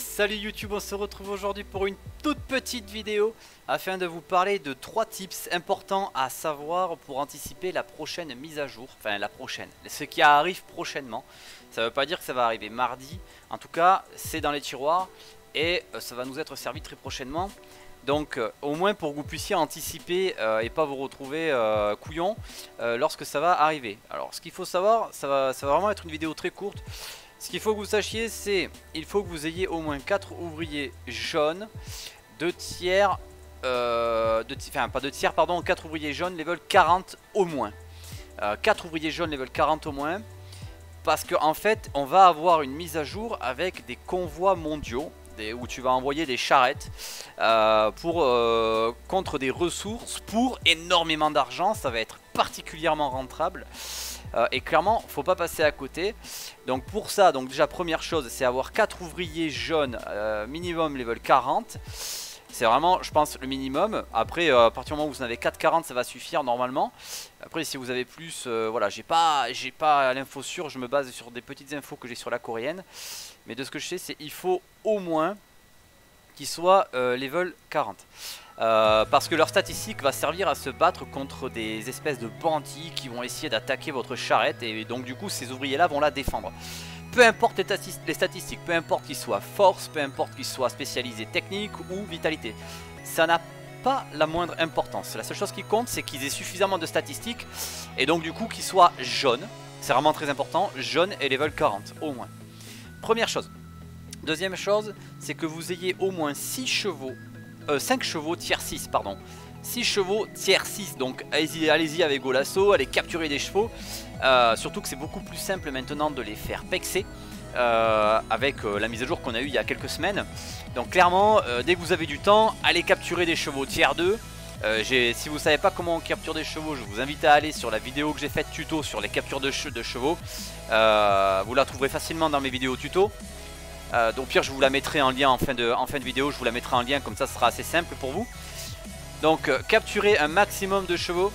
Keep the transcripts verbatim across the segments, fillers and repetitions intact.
Salut YouTube, on se retrouve aujourd'hui pour une toute petite vidéo afin de vous parler de trois tips importants à savoir pour anticiper la prochaine mise à jour. Enfin la prochaine, ce qui arrive prochainement. Ça veut pas dire que ça va arriver mardi, en tout cas c'est dans les tiroirs et ça va nous être servi très prochainement. Donc euh, au moins pour que vous puissiez anticiper euh, et pas vous retrouver euh, couillon euh, lorsque ça va arriver. Alors ce qu'il faut savoir, ça va, ça va vraiment être une vidéo très courte. Ce qu'il faut que vous sachiez, c'est il faut que vous ayez au moins quatre ouvriers jaunes, deux tiers, euh, deux, enfin pas deux tiers, pardon, quatre ouvriers jaunes level quarante au moins. Euh, quatre ouvriers jaunes level quarante au moins. Parce qu'en en fait, on va avoir une mise à jour avec des convois mondiaux. Des, où tu vas envoyer des charrettes euh, pour, euh, contre des ressources pour énormément d'argent. Ça va être particulièrement rentable. Euh, et clairement, faut pas passer à côté. Donc pour ça, donc déjà première chose, c'est avoir quatre ouvriers jaunes euh, minimum level quarante. C'est vraiment, je pense, le minimum. Après, euh, à partir du moment où vous en avez quatre quarante, ça va suffire normalement. Après, si vous avez plus, euh, voilà, j'ai pas, j'ai pas l'info sûre. Je me base sur des petites infos que j'ai sur la coréenne. Mais de ce que je sais, c'est il faut au moins qu'ils soient euh, level quarante. Euh, parce que leur statistique va servir à se battre contre des espèces de bandits qui vont essayer d'attaquer votre charrette. Et donc du coup, ces ouvriers-là vont la défendre. Peu importe les statistiques, peu importe qu'ils soient force, peu importe qu'ils soient spécialisés technique ou vitalité. Ça n'a pas la moindre importance. La seule chose qui compte, c'est qu'ils aient suffisamment de statistiques. Et donc du coup, qu'ils soient jaunes. C'est vraiment très important. Jaune et level quarante, au moins. Première chose. Deuxième chose, c'est que vous ayez au moins six chevaux. Euh, cinq chevaux tiers six, pardon. six chevaux tiers six. Donc allez-y allez avec Golasso, allez capturer des chevaux. Euh, surtout que c'est beaucoup plus simple maintenant de les faire pexer. Euh, avec euh, la mise à jour qu'on a eue il y a quelques semaines. Donc clairement, euh, dès que vous avez du temps, allez capturer des chevaux tiers deux. Euh, si vous ne savez pas comment on capture des chevaux, je vous invite à aller sur la vidéo que j'ai faite tuto sur les captures de, che de chevaux. Euh, vous la trouverez facilement dans mes vidéos tuto. Euh, donc pire, je vous la mettrai en lien en fin, de, en fin de vidéo, je vous la mettrai en lien, comme ça ce sera assez simple pour vous. Donc euh, capturer un maximum de chevaux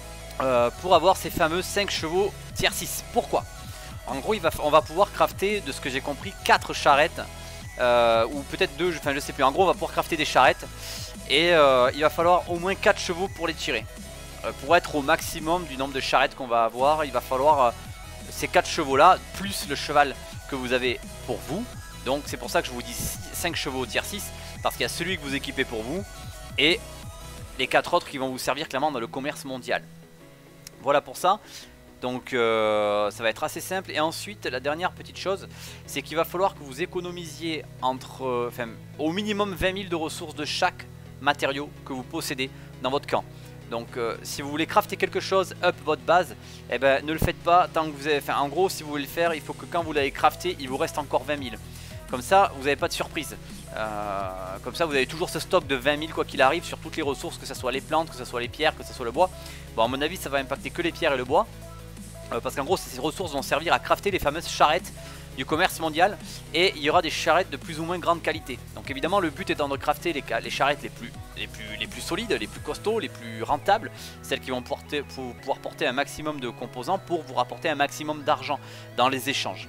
euh, pour avoir ces fameux cinq chevaux tiers six. Pourquoi? En gros, il va, on va pouvoir crafter, de ce que j'ai compris, quatre charrettes. Euh, ou peut-être deux, enfin je sais plus. En gros, on va pouvoir crafter des charrettes. Et euh, il va falloir au moins quatre chevaux pour les tirer. Euh, pour être au maximum du nombre de charrettes qu'on va avoir, il va falloir euh, ces quatre chevaux là, plus le cheval que vous avez pour vous. Donc c'est pour ça que je vous dis cinq chevaux tiers six. Parce qu'il y a celui que vous équipez pour vous. Et les quatre autres qui vont vous servir clairement dans le commerce mondial. Voilà pour ça. Donc euh, ça va être assez simple. Et ensuite la dernière petite chose, c'est qu'il va falloir que vous économisiez entre, euh, enfin, au minimum vingt mille de ressources de chaque matériau que vous possédez dans votre camp. Donc euh, si vous voulez crafter quelque chose, up votre base, eh ben, ne le faites pas tant que vous avez... Enfin en gros, si vous voulez le faire, il faut que quand vous l'avez crafté, il vous reste encore vingt mille. Comme ça, vous n'avez pas de surprise. Euh, comme ça, vous avez toujours ce stock de vingt mille quoi qu'il arrive sur toutes les ressources, que ce soit les plantes, que ce soit les pierres, que ce soit le bois. Bon, à mon avis, ça va impacter que les pierres et le bois. Euh, parce qu'en gros, ces ressources vont servir à crafter les fameuses charrettes du commerce mondial. Et il y aura des charrettes de plus ou moins grande qualité. Donc évidemment, le but étant de crafter les, les charrettes les plus, les, plus, les plus solides, les plus costauds, les plus rentables. Celles qui vont porter, pour pouvoir porter un maximum de composants pour vous rapporter un maximum d'argent dans les échanges.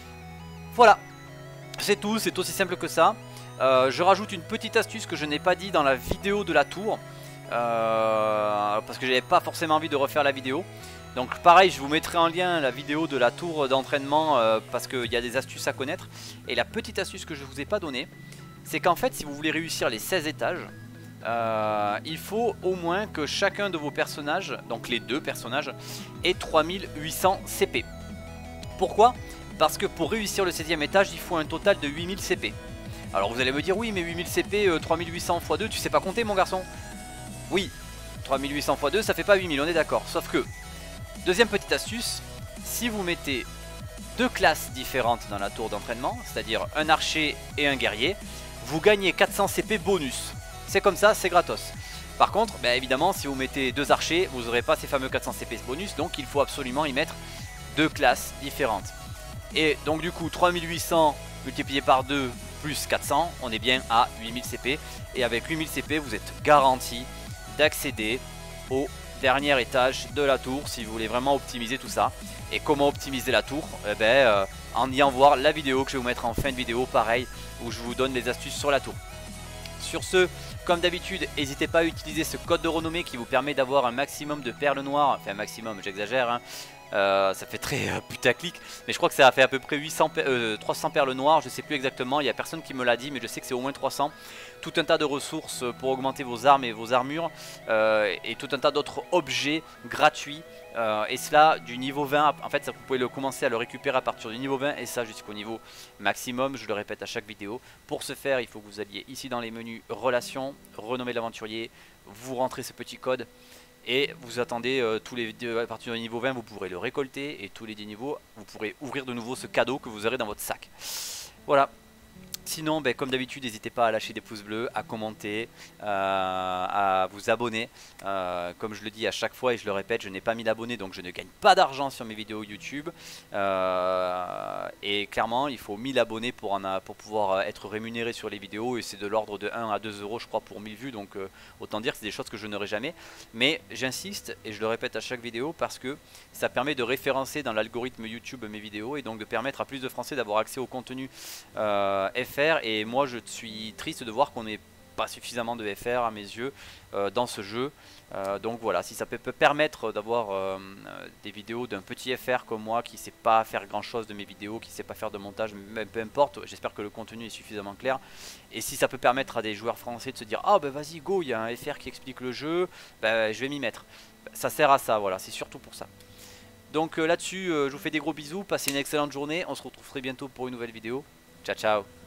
Voilà. C'est tout, c'est aussi simple que ça. Euh, je rajoute une petite astuce que je n'ai pas dit dans la vidéo de la tour. Euh, parce que j'avais pas forcément envie de refaire la vidéo. Donc pareil, je vous mettrai en lien la vidéo de la tour d'entraînement euh, parce qu'il y a des astuces à connaître. Et la petite astuce que je vous ai pas donnée, c'est qu'en fait si vous voulez réussir les seize étages, euh, il faut au moins que chacun de vos personnages, donc les deux personnages, ait trois mille huit cents C P. Pourquoi? Parce que pour réussir le seizième étage, il faut un total de huit mille C P. Alors vous allez me dire, oui mais huit mille C P, euh, trois mille huit cents fois deux, tu sais pas compter mon garçon? Oui, trois mille huit cents fois deux, ça fait pas huit mille, on est d'accord. Sauf que, deuxième petite astuce, si vous mettez deux classes différentes dans la tour d'entraînement, c'est-à-dire un archer et un guerrier, vous gagnez quatre cents C P bonus. C'est comme ça, c'est gratos. Par contre, bah, évidemment, si vous mettez deux archers, vous n'aurez pas ces fameux quatre cents C P bonus, donc il faut absolument y mettre deux classes différentes. Et donc du coup trois mille huit cents multiplié par deux plus quatre cents, on est bien à huit mille C P. Et avec huit mille C P vous êtes garanti d'accéder au dernier étage de la tour si vous voulez vraiment optimiser tout ça. Et comment optimiser la tour? Eh ben, euh, en y en voir la vidéo que je vais vous mettre en fin de vidéo, pareil, où je vous donne les astuces sur la tour. Sur ce, comme d'habitude, n'hésitez pas à utiliser ce code de renommée qui vous permet d'avoir un maximum de perles noires. Enfin, maximum, j'exagère, hein. Euh, ça fait très euh, putaclic, mais je crois que ça a fait à peu près huit cents, euh, trois cents perles noires, je sais plus exactement, il n'y a personne qui me l'a dit, mais je sais que c'est au moins trois cents. Tout un tas de ressources pour augmenter vos armes et vos armures, euh, et tout un tas d'autres objets gratuits, euh, et cela du niveau vingt. En fait, ça, vous pouvez le commencer à le récupérer à partir du niveau vingt, et ça jusqu'au niveau maximum, je le répète à chaque vidéo. Pour ce faire, il faut que vous alliez ici dans les menus relations, renommer l'aventurier, vous rentrez ce petit code, et vous attendez euh, tous les à partir du niveau vingt, vous pourrez le récolter, et tous les dix niveaux, vous pourrez ouvrir de nouveau ce cadeau que vous aurez dans votre sac. Voilà. Sinon, ben, comme d'habitude, n'hésitez pas à lâcher des pouces bleus, à commenter, euh, à vous abonner. Euh, comme je le dis à chaque fois et je le répète, je n'ai pas mille abonnés, donc je ne gagne pas d'argent sur mes vidéos YouTube. Euh, et clairement, il faut mille abonnés pour, en a, pour pouvoir être rémunéré sur les vidéos. Et c'est de l'ordre de un à deux euros, je crois, pour mille vues. Donc euh, autant dire que c'est des choses que je n'aurai jamais. Mais j'insiste et je le répète à chaque vidéo parce que ça permet de référencer dans l'algorithme YouTube mes vidéos. Et donc de permettre à plus de Français d'avoir accès au contenu euh, F R. Et moi je suis triste de voir qu'on n'est pas suffisamment de F R à mes yeux euh, dans ce jeu, euh, donc voilà, si ça peut, peut permettre d'avoir euh, des vidéos d'un petit F R comme moi qui sait pas faire grand chose de mes vidéos, qui sait pas faire de montage, mais peu importe, j'espère que le contenu est suffisamment clair. Et si ça peut permettre à des joueurs français de se dire ah ben vas-y go, il y a un F R qui explique le jeu, ben, je vais m'y mettre, ça sert à ça, voilà, c'est surtout pour ça. Donc euh, là dessus euh, je vous fais des gros bisous, passez une excellente journée, on se retrouve très bientôt pour une nouvelle vidéo. Ciao ciao.